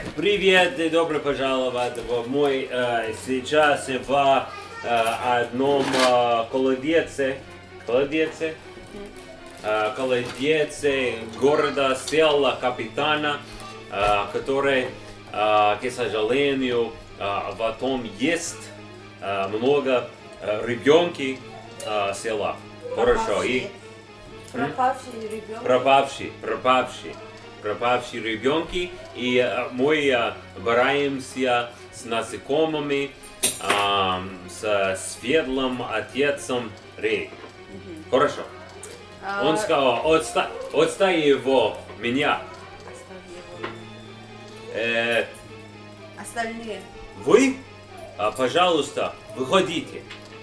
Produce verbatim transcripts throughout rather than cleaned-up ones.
Привет и добро пожаловать в мой э, сейчас в э, одном э, колодеце, колодеце, э, колодеце города села Капитана, э, который, э, к сожалению, э, в том есть э, много э, ребенки э, села. Хорошо. И пропавший ребенок. Пропавший, пропавший. пропавшие ребенки, и э, мы э, боремся с насекомыми, э, с светлым отцом Рей. Mm-hmm. Хорошо. А... Он сказал, отста отставь его, меня. Оставь его. Э, Остальные. Вы, э, пожалуйста, выходите.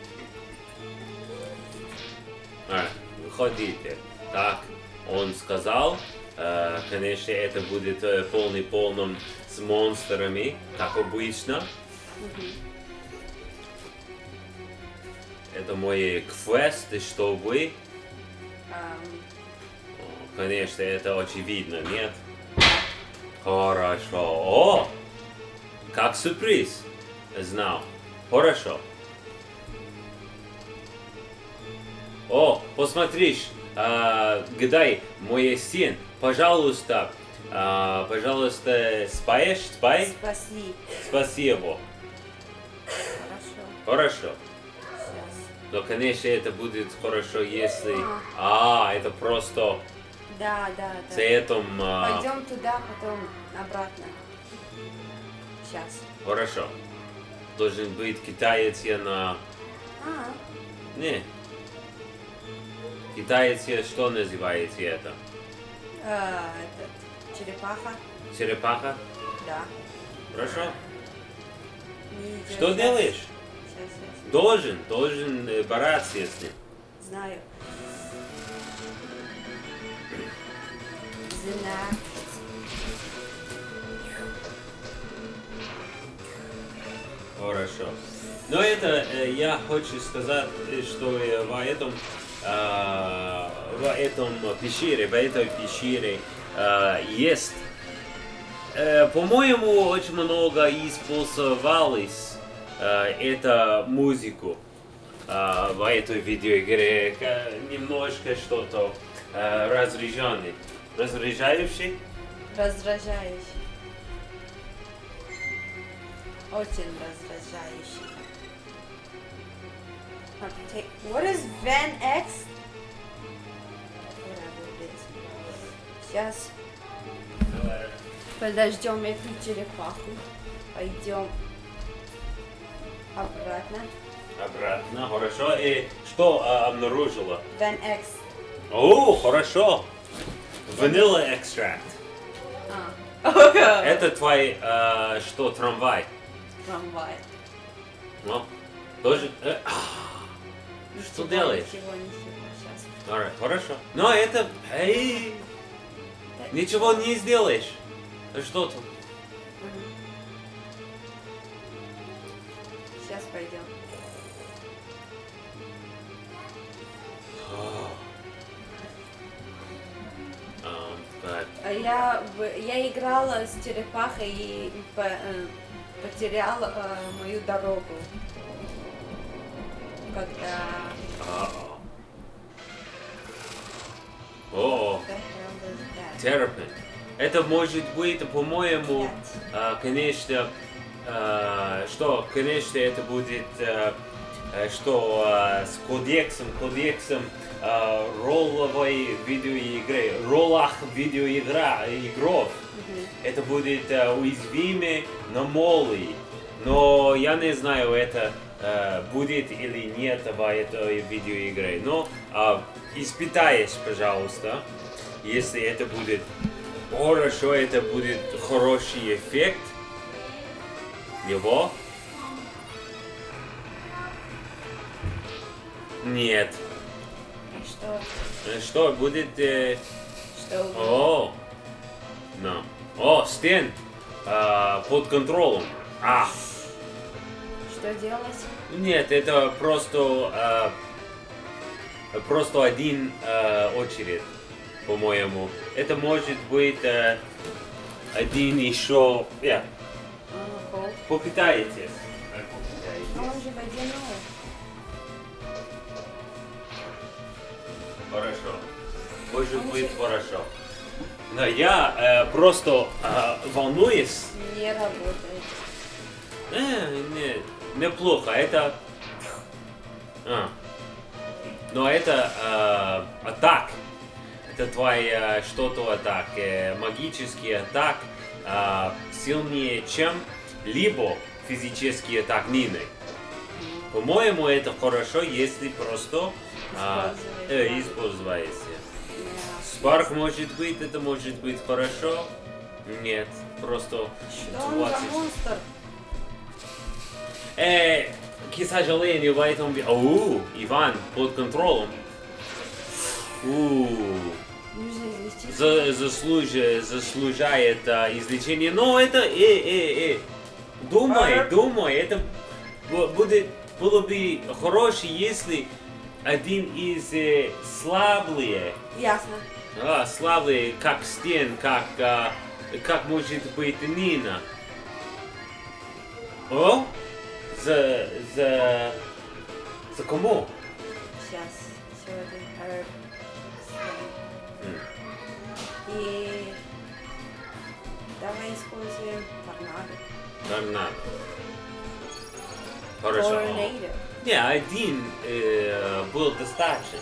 А, выходите. Так, он сказал. Uh, конечно, это будет uh, полный полным с монстрами, как обычно. Mm-hmm. Это мой квест, чтобы... Um... Конечно, это очевидно, нет? Хорошо. О! Как сюрприз. Знал. Хорошо. О, посмотришь, uh, где мой сын. Пожалуйста, а, пожалуйста, спаешь, спай. Спаси. Спаси его. Хорошо. Хорошо. Сейчас. Но, конечно, это будет хорошо, если... А, а это просто... Да, да, да. С этим... А... Пойдем туда, потом обратно. Сейчас. Хорошо. Должен быть китаец на... А. Не. Китаец, что называете это? А, этот, черепаха. Черепаха? Да. Хорошо. Не что сейчас. делаешь? Сейчас, сейчас. Должен, должен бороться с ним. Знаю. Знаю. Хорошо. Но это я хочу сказать, что в этом в этом пещере, в этой пещере есть, по-моему, очень много использовалось эту музыку в этой видеоигре, немножко что-то разряженный, разряжающий. Раздражающий. Очень раздражающий. Okay. What is Van X? Сейчас. Подождем эту черепаху. Пойдем обратно. Обратно, хорошо. И что а, обнаружила? Van X. О, хорошо. Ванила экстракт. А. Это твой, а, что, трамвай? Трамвай. Ну, тоже... Э, Что делаешь? Ничего, ничего, сейчас. Alright, хорошо. Но это... Эй, ничего не сделаешь. Что тут? Сейчас пойдем. Um, я, я играла с черепахой и по, э, потеряла э, мою дорогу. Когда... О, терапин. Это может быть, по-моему, а, конечно, а, что, конечно, это будет, а, что а, с кодексом, кодексом а, ролловой видеоигры, роллах видеоигра, игров. Mm-hmm. Это будет а, уязвимы на молы. Но я не знаю, это Uh, будет или нет в этой видеоигре. Но uh, испытаешь, пожалуйста, если это будет хорошо, это будет хороший эффект него. Нет. Что? Что будет? Э... Что? О, no. О, стен uh, под контролем. А. Что делать? Нет, это просто э, просто один э, очередь, по-моему. Это может быть э, один еще... Yeah. Oh, Попытайте. но он же водяной. Хорошо. Может быть хорошо. Но я э, просто э, волнуюсь. Не работает. Э, не, неплохо. Это... А. Но это э, атак. Это твоя что-то атак. Э, магический атак э, сильнее, чем либо физический атак Нины. По-моему, это хорошо, если просто э, э, используется. Спарк может быть, это может быть хорошо. Нет, просто Что он за монстр? Э, к сожалению, в этом... Оу, Иван под контролем. Фу. Нужно излечить. За, заслуж, заслужает а, излечение. Но это... Э, э, э. Думай, А? думай. Это бу- будет, было бы хорошо, если один из э, слабые... Ясно. А, слабые, как Стен, как, а, как может быть Нина. О? За, за, за кому? Сейчас. Еще один herb. М. И давай используем торнадо. Торнадо. Хорошо. Торнадо. Не, один э, был достаточно.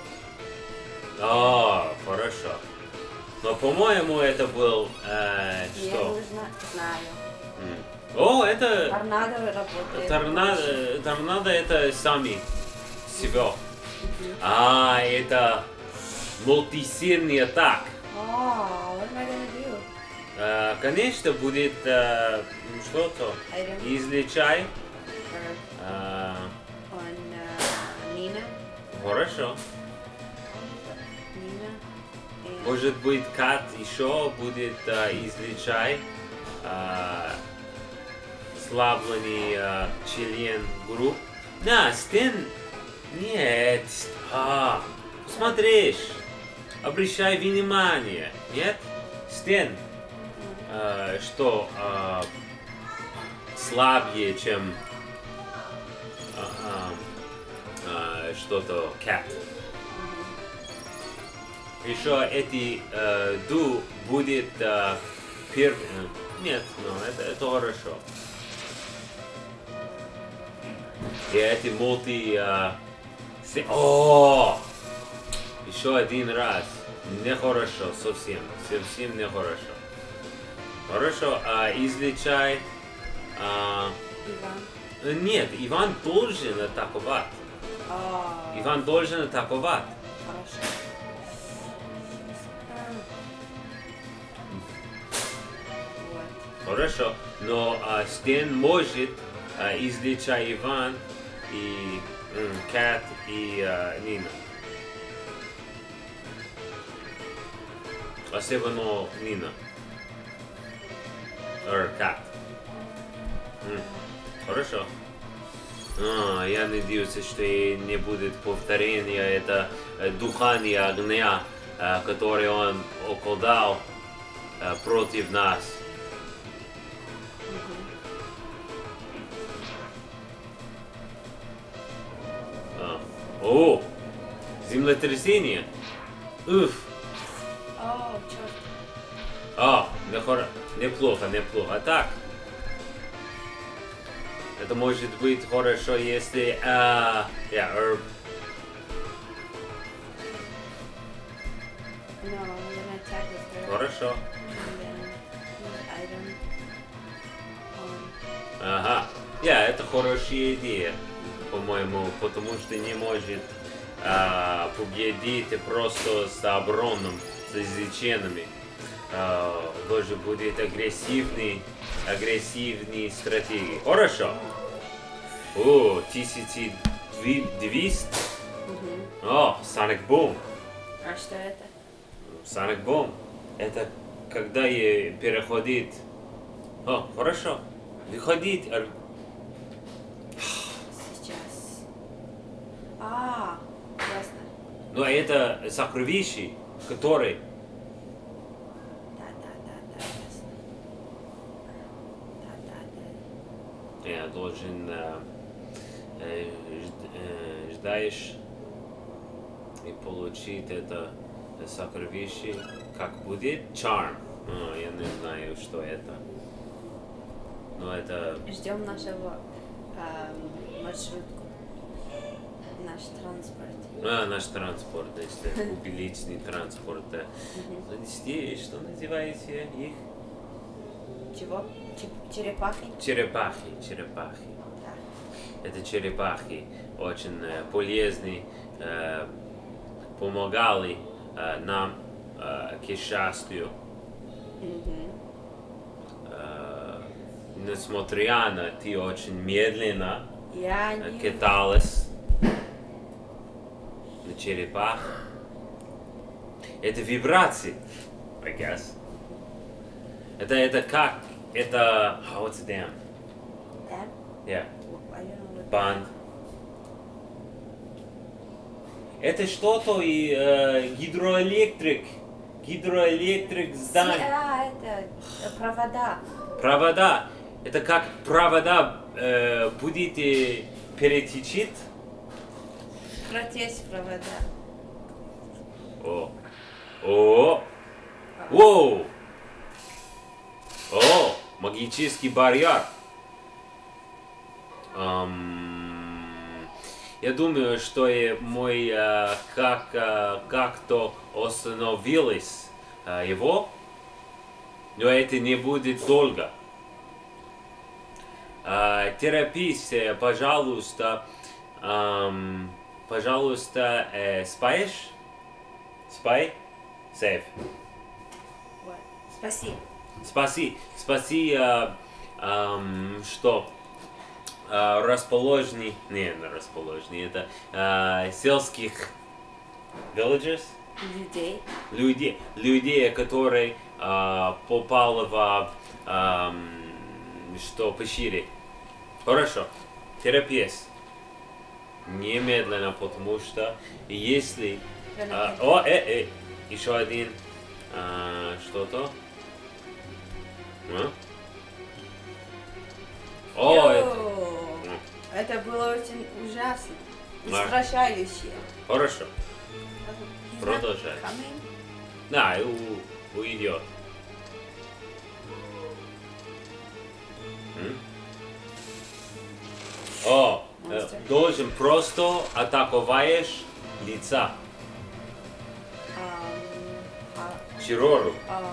А, хорошо. Но, по-моему, это был... Э, Мне что? нужно, знаю. М. О, это... Торнадо работает. Торнадо, торнадо это сами себя. А, это мультисильный атак. Oh, what am I gonna do? Э, конечно, будет э, что-то. Item Излечай. herb Э, on uh, Nina. хорошо. Nina. And Может быть, Кат еще будет э, излечай. Э, слабленный э, член групп. Да, Стэн... Нет. А, посмотришь. Обращай внимание. Нет? Стэн, э, что э, слабее, чем э, э, э, что-то Кат. Еще эти э, ду будет э, первым. Нет, ну это, это хорошо. И эти мульти... э, се- О! Еще один раз. Нехорошо, совсем. Совсем нехорошо. Хорошо, а излечай... а, Иван. Нет, Иван должен атаковать. Oh, Иван должен атаковать. хорошо. А. Вот. Хорошо, но а, Стэн может а, излечать Иван и м, Кат и а, Нина. Особенно Нина. Or Кат. М, Хорошо. А, я надеюсь, что не будет повторения это э, дыхание огня, э, которое он околдал э, против нас. А. О, землетрясение. Уф. О, черт. А, нехоро- неплохо, неплохо. Так. Это может быть хорошо, если... а, yeah, herb. No, I'm gonna attack with her. Хорошо. And then use item on. Ага. Я, это хорошая идея, по-моему, потому что не может а, победить просто с обороном, с излеченными. А, должен будет агрессивный, агрессивный стратегии. Хорошо. О, тысяча двести. Мгм. О, Sonic Boom. А что это? Sonic Boom. Это когда я переходит... О, хорошо. Выходить... ар- Сейчас. А, ясно. Но это сокровище, которые... Да, да, да, да, ясно. Я должен э, э, ждаешь и получить это сокровище, как будет charm. О, я не знаю, что это. Но это... Ждем нашего э, маршрутку. Наш транспорт. А, наш транспорт, если увеличенный транспорт. Здесь, что называете их? Чего? Черепахи? Черепахи, черепахи. Да. Это черепахи очень э, полезны, э, помогали э, нам э, к счастью. Mm-hmm. Э, несмотря на ты очень медленно Я э, не... каталась на черепах. Это вибрации, I guess. Это, это как? Это... Oh, what's a dam? Dam? Yeah. I don't know what Банд. Это что-то и э, гидроэлектрик. Гидроэлектрик здание. А, это э, провода. Провода. Это как провода э, будете перетечить. Протечь провода. О. О. Воу. О. Магический барьер. Um, я думаю, что и мой uh, как uh, как-то остановилось uh, его, но это не будет долго. Uh, терапись, пожалуйста, um, пожалуйста, э, спаешь? Спай? Сейв. Вот. Спасибо. Спаси, спаси, uh, um, что? Uh, расположенный, не, не расположенный, это uh, сельских villagers, Людей. людей, людей, которые uh, попали в, um, что пошире. Хорошо, терапевт. Немедленно, потому что если... Uh, о, э, э, еще один, uh, что-то. А? О, это... Это было очень ужасно. Да. Устрашающе. Хорошо. He's not Продолжай. coming? Да, и у, уйдет. М? О, э, Монстр. должен просто атаковать лица. Um, а, Чирору. а,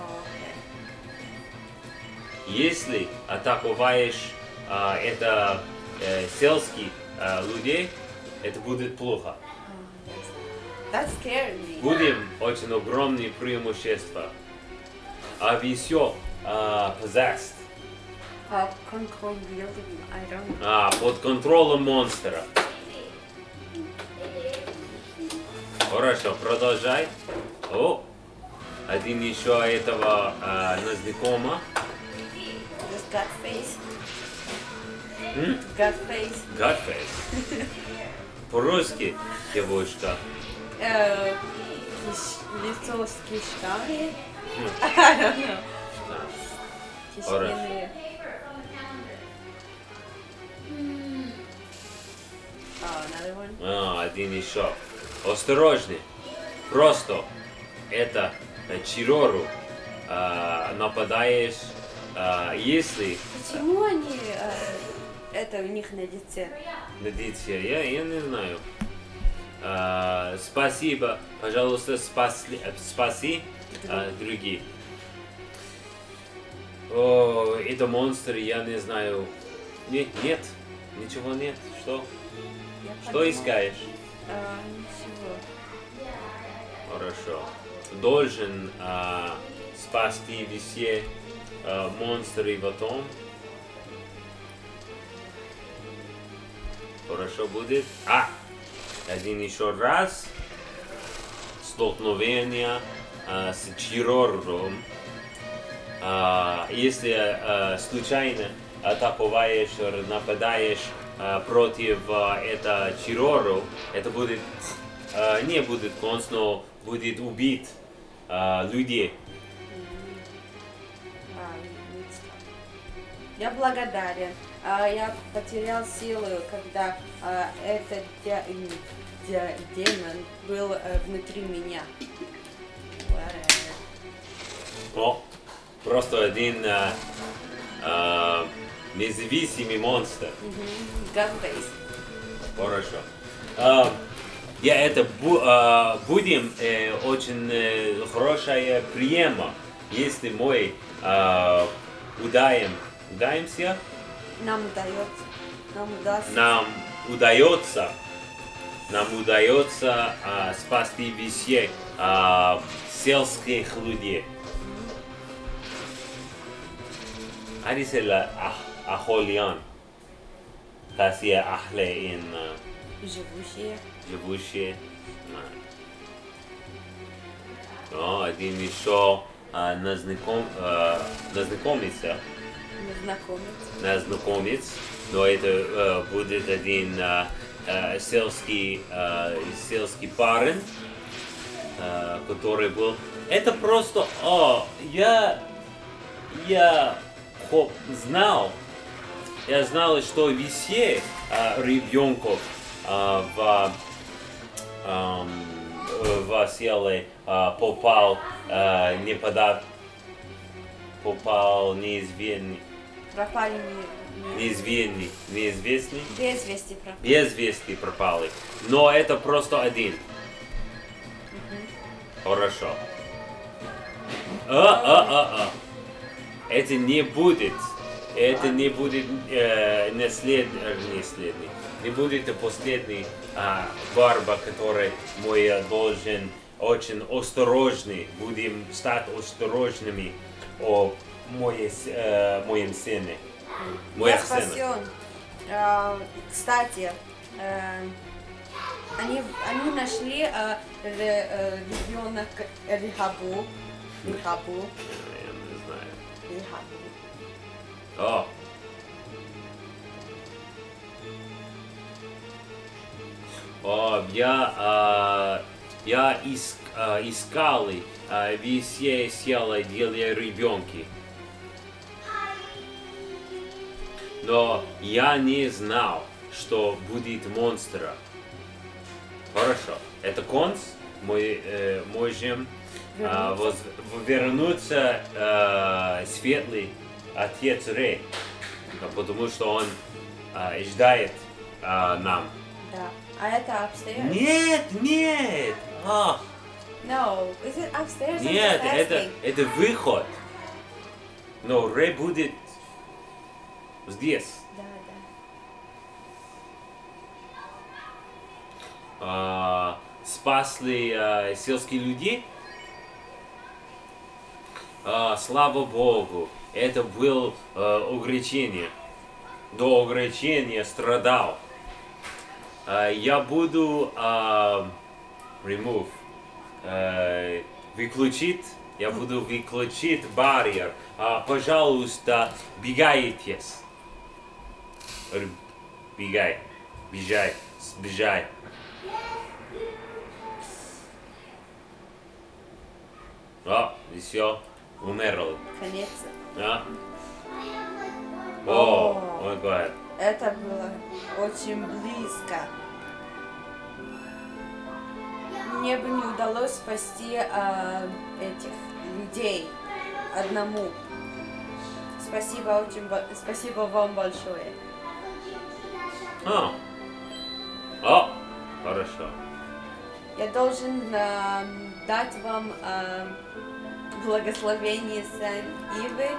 Если атаковать а, это э, сельских а, людей, это будет плохо. That scared me. Будем очень огромные преимущества. А все а, possessed. How controlling, I don't know. А, под контролем монстра. Хорошо, продолжай. О, один еще этого а, незнакома. Just gut face. М? Gut face. Godface. По-русски, девушка. Э, киш- лицо с кишками. М. I don't know. Да. Кишкиные. Oh, another one. А, один еще. Осторожней. Просто это э, чирору а, нападаешь, а, если Почему они э, это у них на лице? Надеюсь, я, я не знаю. А, спасибо, пожалуйста, спасли, э, спаси а, другие. О, это монстры, я не знаю. Не, нет, ничего нет. Что? Я Что подумала. искаешь? А, ничего. Хорошо. Должен а, спасти все а, монстры потом. Хорошо будет. А! Один еще раз. Столкновение а, с чирором. А, если а, случайно атаковаешь, нападаешь а, против а, этого чирору, это будет а, не будет конец, но будет убит а, людей. А, не Я благодарен. А, я потерял силу, когда а, этот де, де, демон был а, внутри меня. О, просто один а, а, независимый монстр. God-based. Хорошо. А, я это бу, а, будем э, очень э, хорошая приема, если мы а, удаем, удаемся, Нам удается. Нам удастся. нам удается, нам удается а, спасти всех а, сельских людей. Арисела ахолиан, касия ахле ин Живущие. живущие. Но один еще а, назнаком, а, назнакомиться, Знакомиться. назнакомец, но это а, будет один а, а, сельский, а, сельский парень, а, который был. Это просто, о, я, я хоп, знал, я знал, что все а, ребенков а, в, а, в селе а, попал а, не подав, попал неизвестный, Пропали не, не... неизвестный, неизвестный, без вести пропали. без вести пропали. Но это просто один. Хорошо. А, а, а, а. Это не будет. Это не будет э, наслед, э, наследный. Не будет последний а, барба, который мы должен очень осторожный. Будем стать осторожными о моей, э, моем сыне. Я спасен. А, кстати, а, они, они нашли а, ре, а, ребенок Рихабу. Рихабу. Я не знаю. Рихабу. О. О, я, а, я иск, а, искал а, все села для ребенка. Но я не знал, что будет монстра. Хорошо. Это конц. Мы э, можем а, воз, вернуться а, светлый отец Рей, потому что он а, ждает а, нам. Да. А это upstairs? Нет, нет. А, No. Is it upstairs? I'm нет, just это, asking. это выход. Но Рей будет здесь. Да, да. А, спасли а, сельские люди. А, слава Богу, это было а, ограничение. До ограничения страдал. А, я буду а, remove, а, выключить, я буду выключить барьер. А, пожалуйста, бегайтесь. Бегай, бежай, сбежай. О, и все, умерли. Конец. А? О, ой, говорит. Это было очень близко. Мне бы не удалось спасти а, этих людей одному. Спасибо очень, бо- спасибо вам большое. А. О, хорошо. Я должен а, дать вам а, благословение Сан-Ивы.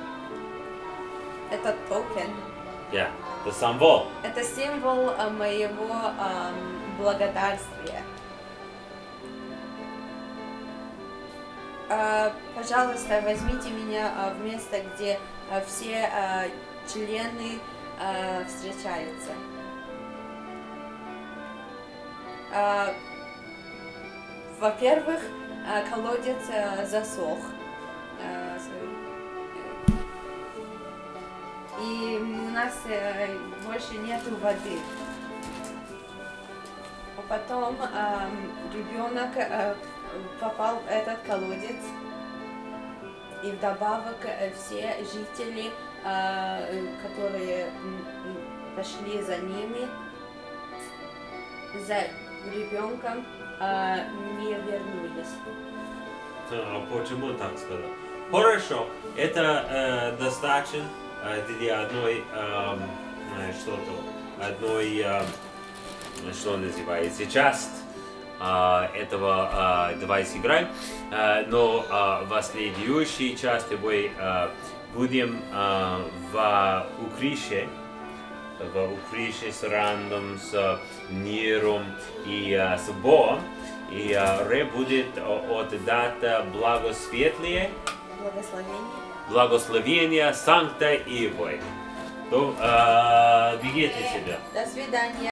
Это токен. Я, это символ. Это символ а, моего а, благодарствия. А, пожалуйста, возьмите меня а, в место, где а, все а, члены а, встречаются. А, во-первых, а, колодец а, засох. А, и у нас э, больше нету воды. А потом э, ребенок э, попал в этот колодец. И вдобавок все жители, которые пошли за ними, за ребенком, не вернулись. А почему так сказал? Хорошо, это э, достаточно э, для одной, э, что-то, одной, э, что называется, часть э, этого, э, давай сыграем, э, но э, в следующей части мы э, будем э, в укрише, в укрише с рандом, с миром и э, с Богом, и э, Ре будет отдать благосветлие, Благословение. Благословение Санкта Ивой. То, э, берегите себя. До свидания.